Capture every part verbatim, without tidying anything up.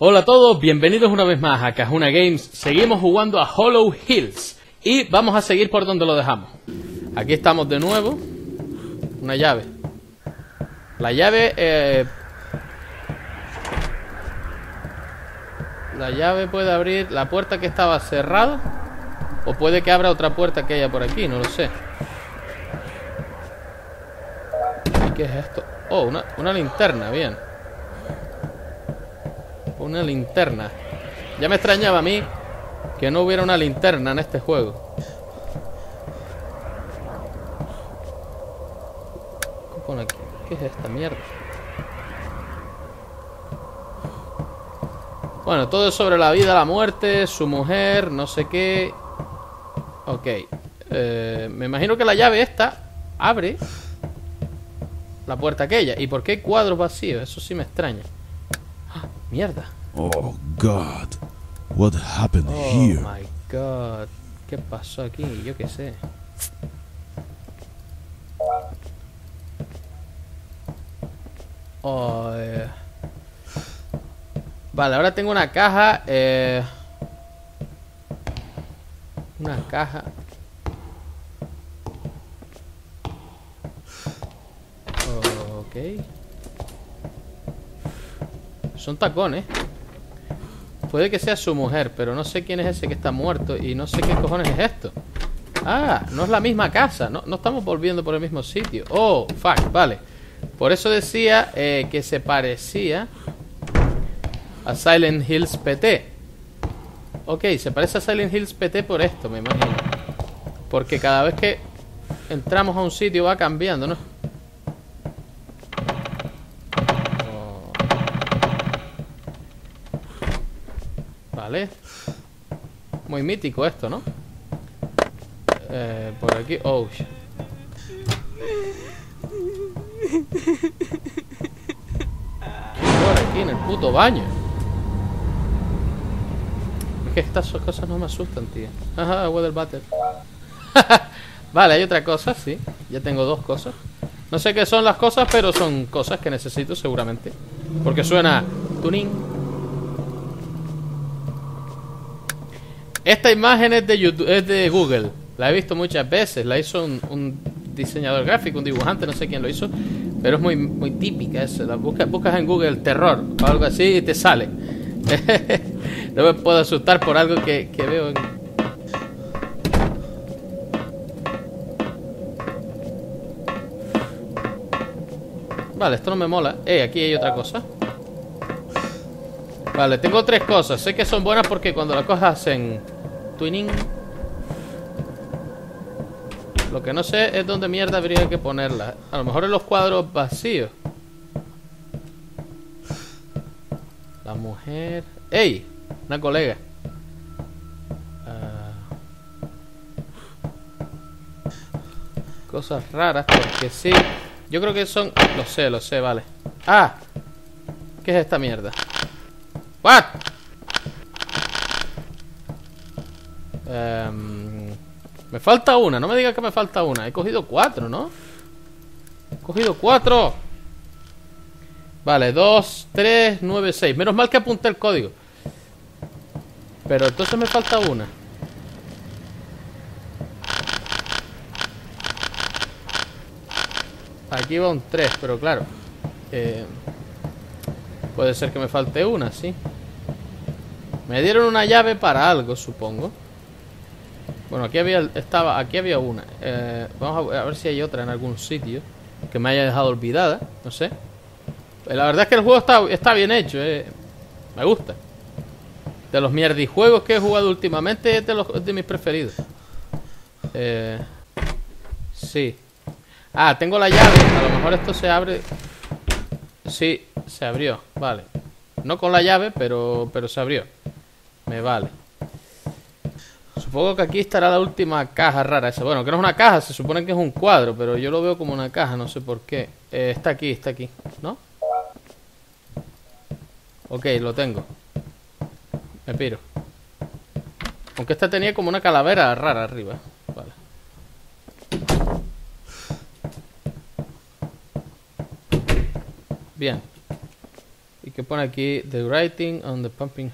Hola a todos, bienvenidos una vez más a Kahuna Games. Seguimos jugando a Hollow Hills y vamos a seguir por donde lo dejamos. Aquí estamos de nuevo. Una llave. La llave... Eh... La llave puede abrir la puerta que estaba cerrada, o puede que abra otra puerta que haya por aquí, no lo sé. ¿Qué es esto? Oh, una, una linterna, bien. Una linterna. Ya me extrañaba a mí que no hubiera una linterna en este juego. ¿Qué pone aquí? ¿Qué es esta mierda? Bueno, todo es sobre la vida, la muerte, su mujer, no sé qué. Ok. Eh, me imagino que la llave esta abre la puerta aquella. ¿Y por qué hay cuadros vacíos? Eso sí me extraña. ¡Ah, mierda! Oh God, what happened Oh here? my God, ¿qué pasó aquí? Yo qué sé. Oh, eh. Vale, ahora tengo una caja. Eh... Una caja. Oh, ok. Son tacones. Puede que sea su mujer, pero no sé quién es ese que está muerto. Y no sé qué cojones es esto. Ah, no es la misma casa. No, no estamos volviendo por el mismo sitio. Oh, fuck, vale. Por eso decía eh, que se parecía a Silent Hills P T. Ok, se parece a Silent Hills P T por esto, me imagino. Porque cada vez que entramos a un sitio va cambiando, ¿no? Vale. Muy mítico esto, ¿no? Eh, por aquí... Oh, shit. ¿Qué hora aquí en el puto baño? Es que estas cosas no me asustan, tío. Ajá, weather butter. Vale, hay otra cosa, sí. Ya tengo dos cosas. No sé qué son las cosas, pero son cosas que necesito seguramente. Porque suena... Tuning. Esta imagen es de YouTube, es de Google. La he visto muchas veces. La hizo un, un diseñador gráfico, un dibujante, no sé quién lo hizo. Pero es muy, muy típica esa. La buscas, buscas en Google terror o algo así y te sale. No me puedo asustar por algo que, que veo en... Vale, esto no me mola. Eh, aquí hay otra cosa. Vale, tengo tres cosas. Sé que son buenas porque cuando las cojas en Twinning. Lo que no sé es dónde mierda habría que ponerlas. A lo mejor en los cuadros vacíos. La mujer... ¡Ey! Una colega. Uh... Cosas raras porque sí. Yo creo que son... Lo sé, lo sé, vale. ¡Ah! ¿Qué es esta mierda? ¿What? Um, me falta una, no me digas que me falta una. He cogido cuatro, ¿no? He cogido cuatro. Vale, dos, tres, nueve, seis. Menos mal que apunté el código. Pero entonces me falta una. Aquí va un tres, pero claro eh, puede ser que me falte una, sí. Me dieron una llave para algo, supongo. Bueno, aquí había, estaba, aquí había una. Eh, vamos a, a ver si hay otra en algún sitio que me haya dejado olvidada. No sé. La verdad es que el juego está, está bien hecho. Eh. Me gusta. De los mierdijuegos que he jugado últimamente, es de, los, es de mis preferidos. Eh, sí. Ah, tengo la llave. A lo mejor esto se abre. Sí, se abrió. Vale. No con la llave, pero, pero se abrió. Me vale. Supongo que aquí estará la última caja rara esa. Bueno, que no es una caja, se supone que es un cuadro, pero yo lo veo como una caja, no sé por qué. Eh, está aquí, está aquí, ¿no? Ok, lo tengo. Me piro. Aunque esta tenía como una calavera rara arriba. Vale. Bien. ¿Y ¿Qué pone aquí? The writing on the pumping.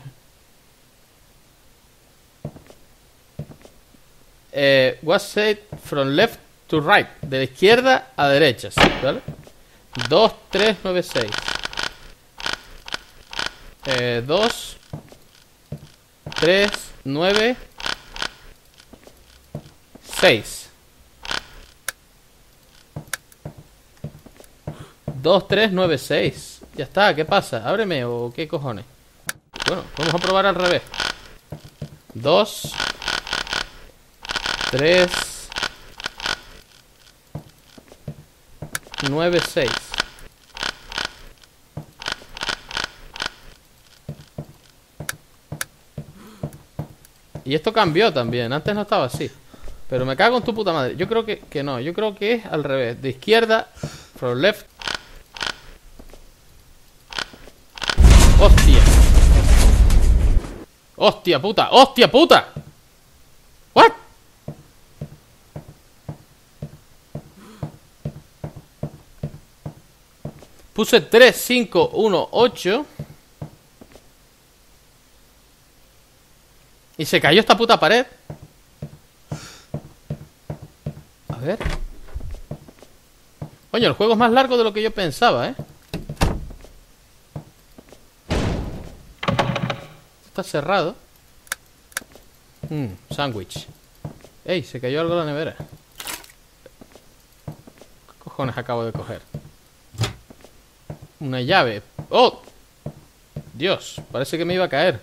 Eh, was said from left to right. De la izquierda a derecha, ¿sí? ¿Vale? dos, tres, nueve, seis. Eh, dos, tres, nueve, seis. dos, tres, nueve, seis. Ya está, ¿qué pasa? Ábreme o qué cojones. Bueno, vamos a probar al revés. dos, tres, nueve, seis. Y esto cambió también. Antes no estaba así. Pero me cago en tu puta madre. Yo creo que, que no. Yo creo que es al revés. De izquierda, from left. Hostia. Hostia puta. Hostia puta. What? Puse tres, cinco, uno, ocho. Y se cayó esta puta pared. A ver. Coño, el juego es más largo de lo que yo pensaba, ¿eh? Está cerrado. Mmm, sándwich. Ey, se cayó algo en la nevera. ¿Qué cojones acabo de coger? Una llave. ¡Oh! Dios, parece que me iba a caer.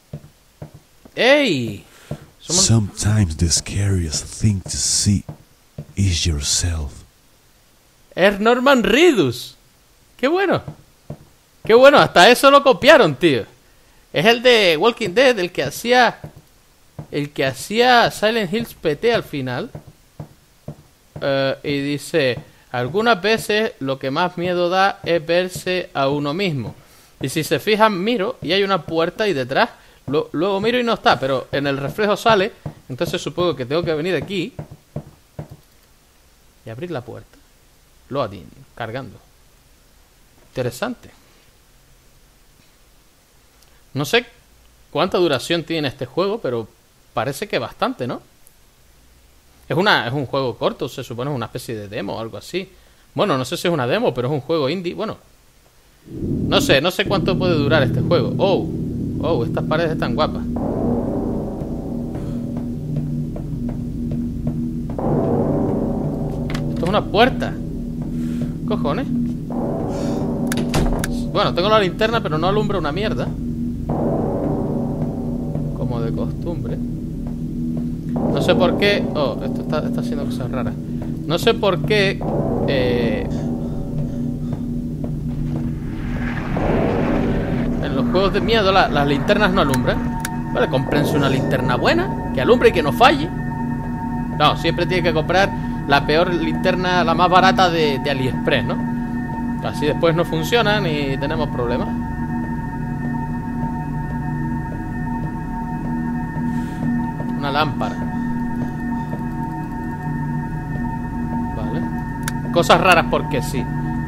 ¡Ey! Somos... Sometimes the scariest thing to see is yourself. Es Norman Reedus. ¡Qué bueno! ¡Qué bueno! Hasta eso lo copiaron, tío. Es el de Walking Dead, el que hacía... El que hacía Silent Hills P T al final. Uh, y dice... Algunas veces lo que más miedo da es verse a uno mismo. Y si se fijan, miro y hay una puerta ahí detrás. Lo, luego miro y no está, pero en el reflejo sale. Entonces supongo que tengo que venir aquí y abrir la puerta. Loading, cargando. Interesante. No sé cuánta duración tiene este juego, pero parece que bastante, ¿no? Es, una, es un juego corto, se supone es una especie de demo o algo así. Bueno, no sé si es una demo, pero es un juego indie. Bueno, no sé, no sé cuánto puede durar este juego. Oh, oh, estas paredes están guapas. Esto es una puerta. Cojones. Bueno, tengo la linterna, pero no alumbra una mierda. Como de costumbre. No sé por qué... Oh, esto está, está haciendo cosas raras. No sé por qué... Eh... En los juegos de miedo la, las linternas no alumbran. Vale, cómprense una linterna buena, que alumbre y que no falle. No, siempre tiene que comprar la peor linterna, la más barata de, de AliExpress, ¿no? Así después no funcionan y tenemos problemas. Una lámpara. Vale. Cosas raras porque sí.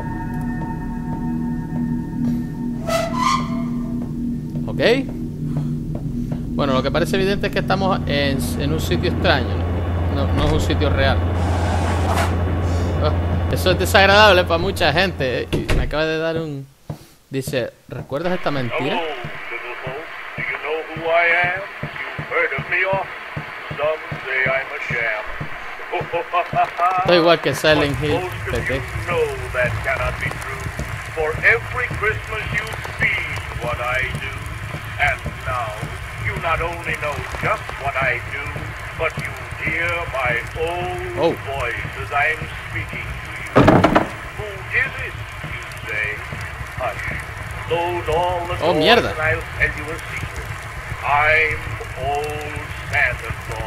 Ok. Bueno, lo que parece evidente es que estamos en, en un sitio extraño, ¿no? No, no es un sitio real. Oh, eso es desagradable para mucha gente. Y me acaba de dar un... Dice, ¿recuerdas esta mentira? Estoy igual que Silent Hill P T. For every Christmas you see what I do, and now you not only know just what I do, but you hear my own oh. voice as I'm speaking to you. Who is it, you say? Hush, load all the oh, doors mierda. and I'll tell you a secret. I'm old Santa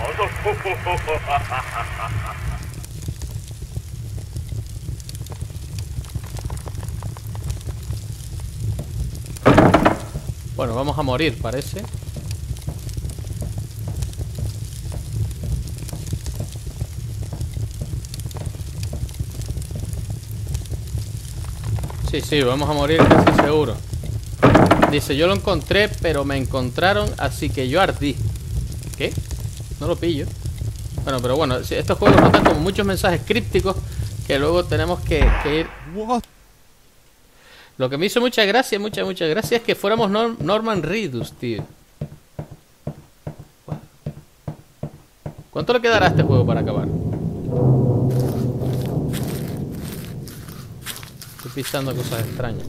Claus. Bueno, vamos a morir, parece. Sí, sí, vamos a morir casi seguro. dice, yo lo encontré, pero me encontraron, así que yo ardí. ¿Qué? No lo pillo. Bueno, pero bueno, estos juegos nos dan como muchos mensajes crípticos que luego tenemos que, que ir... What? Lo que me hizo mucha gracia, muchas, muchas gracias, es que fuéramos Norm Norman Reedus, tío. ¿Cuánto le quedará a este juego para acabar? Estoy pisando cosas extrañas.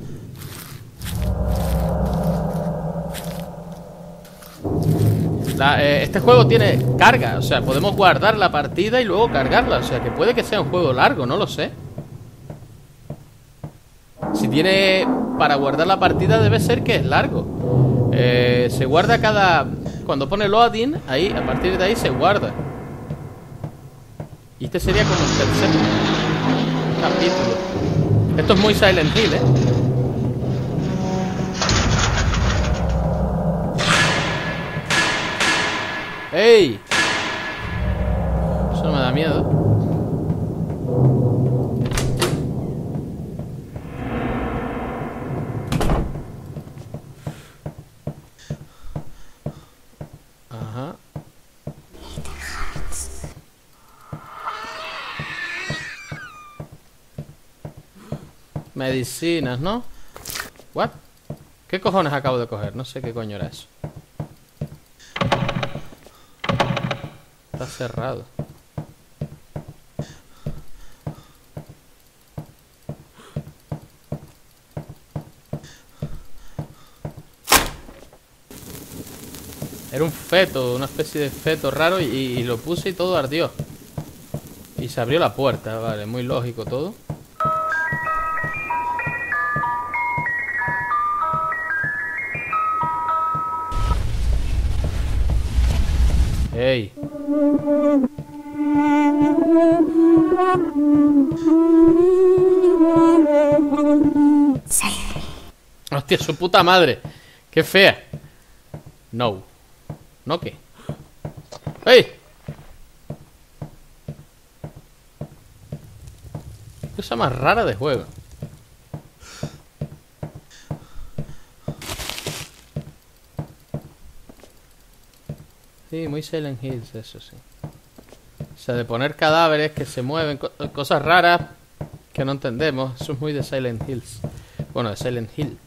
La, eh, este juego tiene carga, o sea, podemos guardar la partida y luego cargarla. O sea, que puede que sea un juego largo, no lo sé. Si tiene para guardar la partida debe ser que es largo. eh, Se guarda cada... Cuando pone loading, ahí, a partir de ahí se guarda. Y este sería como el tercer capítulo. Esto es muy Silent Hill, ¿eh? ¡Ey! Eso no me da miedo. Ajá. Medicinas, ¿no? ¿What? ¿Qué cojones acabo de coger? No sé qué coño era eso. Está cerrado. Era un feto, una especie de feto raro y, y lo puse y todo ardió. Y se abrió la puerta, vale, muy lógico todo. ¡Ey! ¡Hostia, su puta madre! ¡Qué fea! No. ¿No qué? ¡Ey! Cosa más rara de juego. Sí, muy Silent Hills, eso sí. O sea, de poner cadáveres que se mueven, co cosas raras que no entendemos. Eso es muy de Silent Hills. Bueno, de Silent Hill.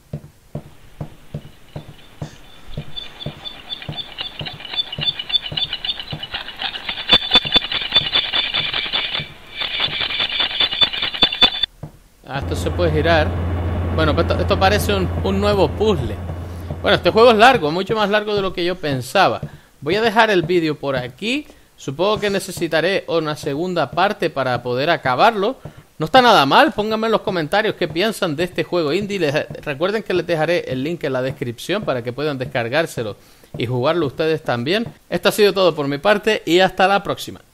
Ah, esto se puede girar. Bueno, pues esto, esto parece un, un nuevo puzzle. Bueno, este juego es largo, mucho más largo de lo que yo pensaba. Voy a dejar el vídeo por aquí. Supongo que necesitaré una segunda parte para poder acabarlo. No está nada mal, pónganme en los comentarios qué piensan de este juego indie. Les, recuerden que les dejaré el link en la descripción para que puedan descargárselo y jugarlo ustedes también. Esto ha sido todo por mi parte y hasta la próxima.